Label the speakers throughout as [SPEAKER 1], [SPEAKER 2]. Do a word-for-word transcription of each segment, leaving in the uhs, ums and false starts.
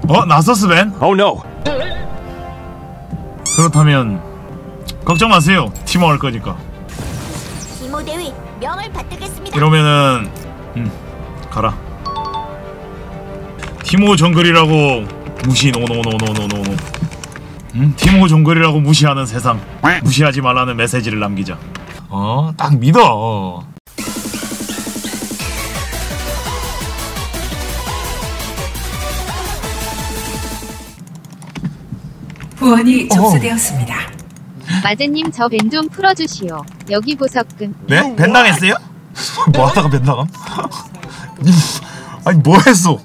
[SPEAKER 1] 어? 나서스벤?
[SPEAKER 2] Oh no.
[SPEAKER 1] 그렇다면 걱정 마세요. 티모 할 거니까.
[SPEAKER 3] 티모 대위 명을 받들겠습니다.
[SPEAKER 1] 이러면은 음 가라. 티모 정글이라고 무시 노노노노노노노. 음? 티모 정글이라고 무시하는 세상. 무시하지 말라는 메시지를 남기자. 어? 딱 믿어.
[SPEAKER 4] 후원이 접수되었습니다.
[SPEAKER 5] 마제님 저 벤 좀 풀어주시오. 여기 보석금.
[SPEAKER 1] 네? 벤 당했어요? 뭐 하다가 벤 당함? 아니 뭐 했어?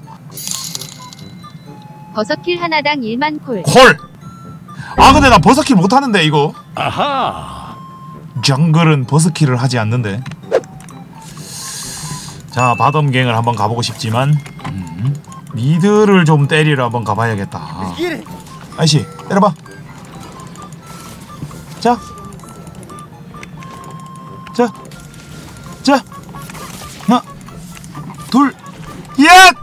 [SPEAKER 5] 버섯킬 하나당 일만 콜.
[SPEAKER 1] 콜! 아 근데 나 버섯킬 못하는데 이거.
[SPEAKER 2] 아하.
[SPEAKER 1] 정글은 버섯킬을 하지 않는데. 자 바텀갱을 한번 가보고 싶지만 음, 미드를 좀 때리러 한번 가봐야겠다. 아이씨 때려봐. 자 자 자 하나 둘 야!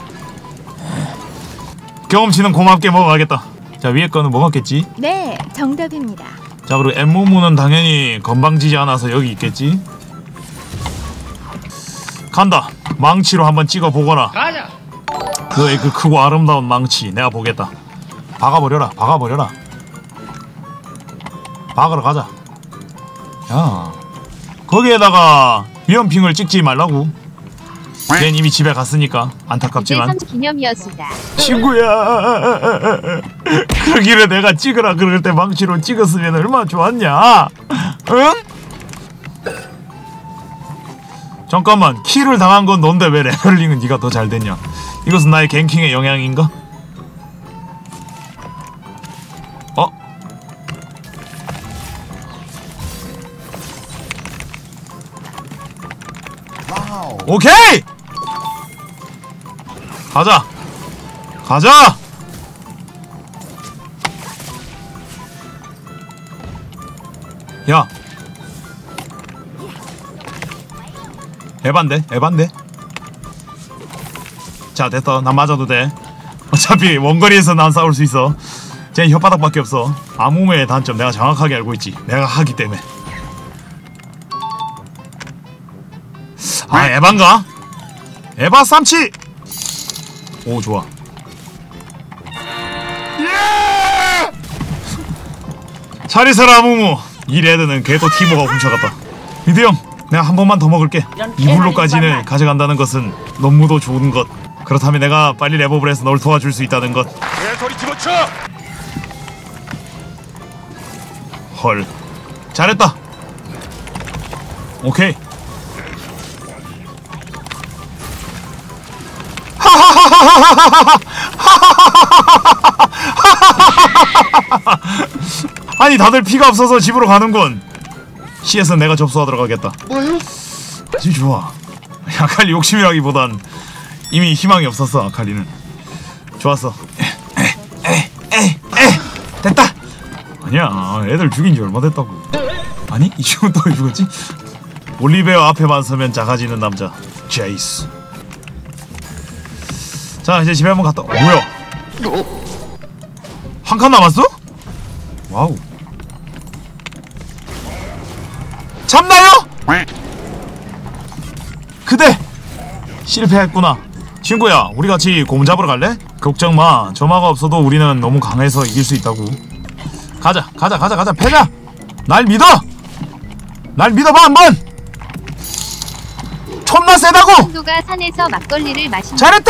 [SPEAKER 1] 경험치는 고맙게 먹어가겠다. 자 위에 거는 뭐 먹겠지?
[SPEAKER 3] 네, 정답입니다.
[SPEAKER 1] 자 그리고 엠모무는 당연히 건방지지 않아서 여기 있겠지? 간다. 망치로 한번 찍어보거라.
[SPEAKER 2] 가자.
[SPEAKER 1] 그의 그 크고 아름다운 망치 내가 보겠다. 박아버려라. 박아버려라. 박으러 가자. 야 거기에다가 위험핑을 찍지 말라고. 걘 이미 집에 갔으니까 안타깝지만
[SPEAKER 5] 이제 기념이었수다.
[SPEAKER 1] 친구야 그 길에 내가 찍으라 그럴 때 망치로 찍었으면 얼마나 좋았냐. 응? 잠깐만 킬을 당한 건 넌데 왜 레벨링은 네가 더 잘 됐냐. 이것은 나의 갱킹의 영향인가? 어? 오케이! 가자! 가자! 야! 에반데? 에반데? 자 됐다. 난 맞아도 돼. 어차피 원거리에서 난 싸울 수 있어. 쟤 혓바닥밖에 없어. 아무의 단점 내가 정확하게 알고 있지. 내가 하기 때문에. 아 에반가? 에바 쌈치! 오 좋아. 예! 잘 있어라 아무무. 이 레드는 걔도 티모가 훔쳐갔다. 미드 형 내가 한 번만 더 먹을게. 이불로까지는 가져간다는 것은 너무도 좋은 것. 그렇다면 내가 빨리 랩업을 해서 널 도와줄 수 있다는 것.
[SPEAKER 2] 개소리 집어쳐.
[SPEAKER 1] 헐 잘했다. 오케이. 아니 다들 피가 없어서 집으로 가는군. 씨에서 내가 접수하도록 하겠다.
[SPEAKER 2] 뭐요?
[SPEAKER 1] 아주 좋아. 아칼리 욕심이라기보단 이미 희망이 없었어. 아칼리는 좋았어. 에, 에, 에, 에. 됐다. 아니야 애들 죽인 지 얼마 됐다고. 아니 이 친구 또 왜 죽었지? 올리베어 앞에만 서면 작아지는 남자 제이스. 자 이제 집에 한번 갔다. 어, 뭐야 한 칸 남았어? 와우. 잡나요? 그대 실패했구나. 친구야 우리 같이 곰 잡으러 갈래? 걱정마 점화가 없어도 우리는 너무 강해서 이길 수 있다고. 가자 가자 가자 가자 패자. 날 믿어. 날 믿어봐 한번. 존나 세다고.
[SPEAKER 5] 누가 산에서 막걸리를 마신다.
[SPEAKER 1] 잘했다.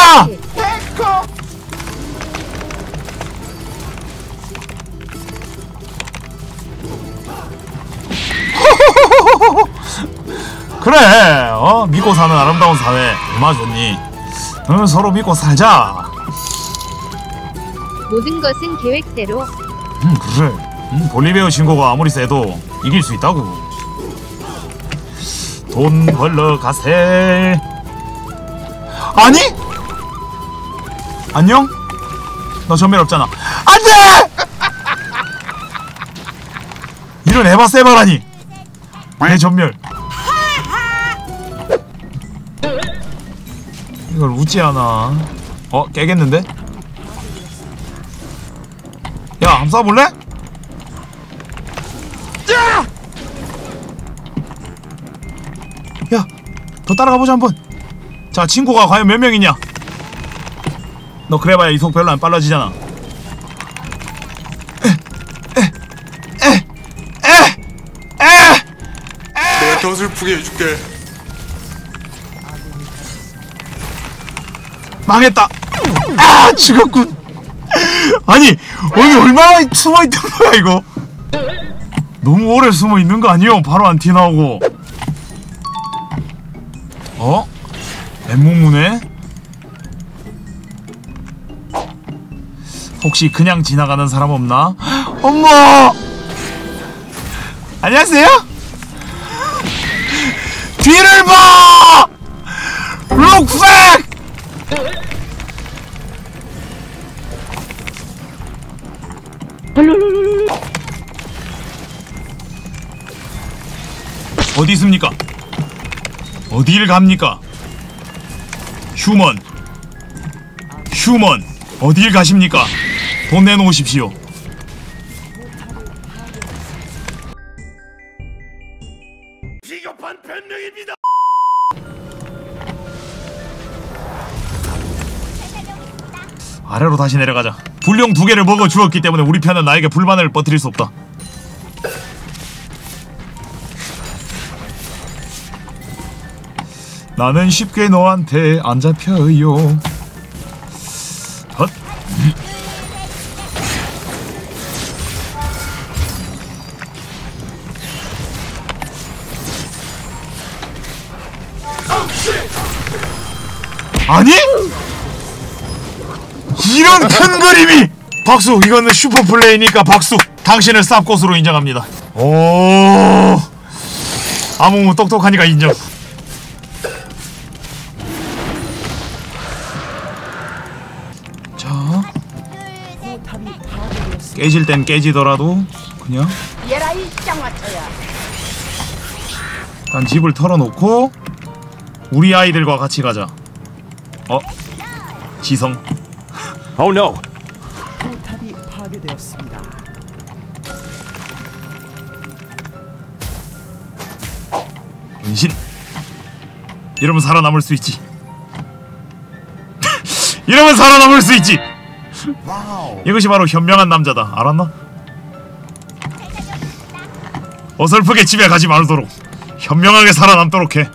[SPEAKER 1] 그래 어 믿고 사는 아름다운 사회 얼마나 좋니. 응 서로 믿고 살자.
[SPEAKER 5] 모든 것은 계획대로.
[SPEAKER 1] 음 그래. 음, 볼리베어 신고가 아무리 세도 이길 수 있다고. 돈 벌러 가세. 아니? 안녕? 너 전멸 없잖아. 안돼! 이런 에바 세바라니. 내 전멸. 이걸 웃지 않아. 어 깨겠는데? 야, 한번 쏴볼래? 야, 더 따라가보자 한번. 자, 친구가 과연 몇 명이냐? 너 그래봐야 이속 별로 안 빨라지잖아.
[SPEAKER 2] 내가 더 슬프게 해줄게.
[SPEAKER 1] 망했다. 아, 죽었군. 아니, 여기 얼마나 숨어있던 거야 이거. 너무 오래 숨어있는 거 아니요? 바로 안 튀어나오고. 어? 엠무무네? 혹시 그냥 지나가는 사람 없나? 엄마! 안녕하세요? 뒤를 봐! 룩백! 어디 있습니까? 어디를 갑니까? 휴먼 휴먼 어디를 가십니까? 돈 내놓으십시오.
[SPEAKER 2] 비겁한 변명입니다.
[SPEAKER 1] 아래로 다시 내려가자. 불룡 두 개를 먹어 주었기 때문에 우리 편은 나에게 불만을 퍼뜨릴 수 없다. 나는 쉽게 너한테 안 잡혀요. 헛. 아니? 이런 큰 그림이! 박수! 이거는 슈퍼플레이니까 박수! 당신을 쌉꽃으로 인정합니다. 오, 아무무 똑똑하니까 인정. 자, 깨질 땐 깨지더라도 그냥 일단 집을 털어놓고 우리 아이들과 같이 가자. 어? 지성.
[SPEAKER 2] Oh no.
[SPEAKER 6] 포탑이 파괴되었습니다.
[SPEAKER 1] 은신. 이러면 살아남을 수 있지. 이러면 살아남을 수 있지. 이것이 바로 현명한 남자다. 알았나? 어설프게 집에 가지 말도록 현명하게 살아남도록 해.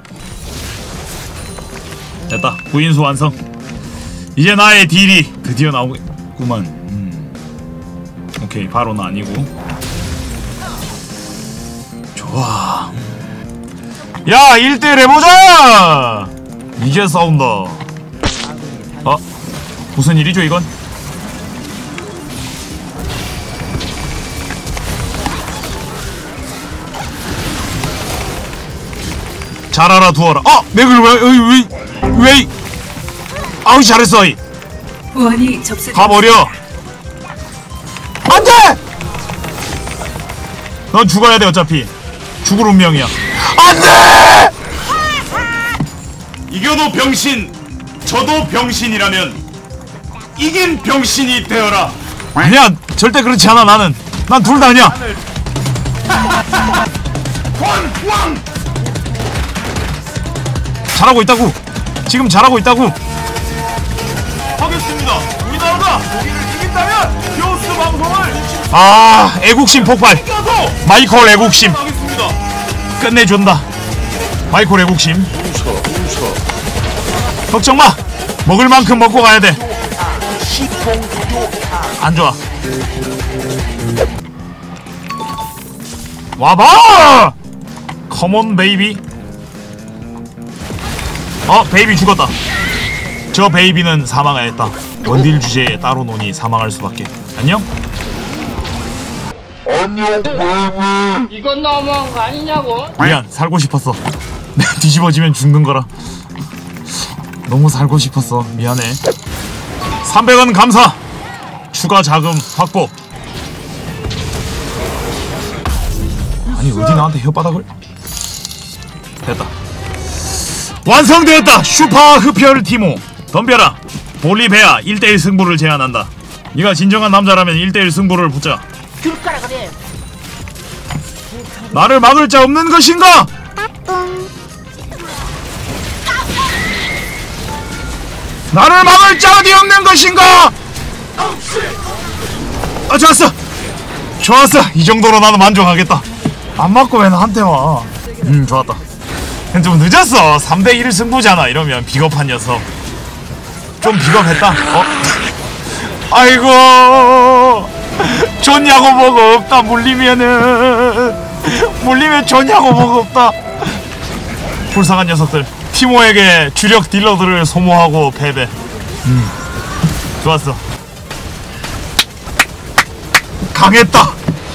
[SPEAKER 1] 됐다. 구인수 완성. 이제 나의 딜이 드디어 나오겠구만. 음. 오케이, 바로는 아니고. 좋아. 야, 일 대 일 해보자! 이제 싸운다. 어? 무슨 일이죠 이건? 잘 알아두어라. 어! 맥을 왜, 왜, 왜, 왜, 아우, 잘했어, 이.
[SPEAKER 4] 후원이 접수.
[SPEAKER 1] 가버려. 안 돼! 넌 죽어야 돼, 어차피. 죽을 운명이야. 안 돼! 이겨도 병신, 저도 병신이라면 이긴 병신이 되어라. 아니야, 절대 그렇지 않아, 나는. 난 둘 다 아니야. 왕! 잘하고 있다고. 지금 잘하고 있다고. 하겠습니다. 우리나라가 독일을 이긴다면 교수 방송을. 아, 애국심 폭발. 마이콜 애국심. 끝내준다. 마이콜 애국심. 걱정 마. 먹을 만큼 먹고 가야 돼. 안 좋아. 와봐. 컴온 베이비. 어, 베이비 죽었다. 저 베이비는 사망하였다. 원딜 주제에 따로 노니 사망할 수밖에. 안녕?
[SPEAKER 7] 안녕 베이비.
[SPEAKER 8] 이건 너무한 거 아니냐고?
[SPEAKER 1] 미안, 살고 싶었어. 뒤집어지면 죽는 거라. 너무 살고 싶었어. 미안해. 삼백 원 감사. 추가 자금 확보. 아니, 어디 나한테 혓바닥을. 됐다. 완성되었다. 슈퍼 흡혈 티모. 덤벼라. 볼리베아 일 대 일 승부를 제안한다. 네가 진정한 남자라면 일 대일 승부를 붙자.
[SPEAKER 8] 줄까라 그래.
[SPEAKER 1] 나를 막을 자 없는 것인가? 나를 막을 자 어디 없는 것인가? 아, 좋았어. 좋았어. 이 정도로 나도 만족하겠다. 안 맞고 왜 나한테 와? 음, 좋았다. 좀 늦었어. 삼 대 일 승부잖아. 이러면 비겁한 녀석. 좀 비겁했다. 어? 아이고, 좋냐고 뭐가 없다. 물리면은 물리면 좋냐고 뭐가 없다. 불쌍한 녀석들. 티모에게 주력 딜러들을 소모하고 패배. 음, 좋았어. 강했다.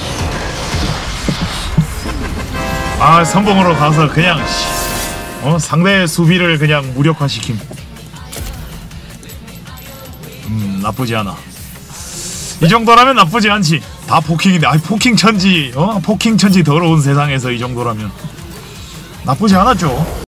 [SPEAKER 1] 아, 선봉으로 가서 그냥 어 상대의 수비를 그냥 무력화시킴. 음, 나쁘지 않아. 이 정도라면 나쁘지 않지. 다 포킹인데, 아이 포킹 천지, 어 포킹 천지 더러운 세상에서 이 정도라면 나쁘지 않았죠.